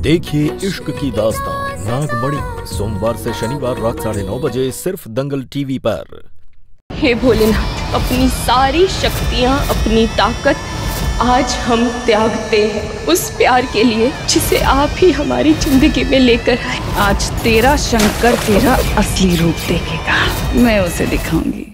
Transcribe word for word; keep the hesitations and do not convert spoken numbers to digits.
देखिए इश्क की दास्तां नागमणि सोमवार से शनिवार रात साढ़े नौ बजे सिर्फ दंगल टीवी पर। हे भोलेनाथ, अपनी सारी शक्तियाँ, अपनी ताकत आज हम त्यागते हैं उस प्यार के लिए जिसे आप ही हमारी जिंदगी में लेकर आए। आज तेरा शंकर तेरा असली रूप देखेगा, मैं उसे दिखाऊंगी।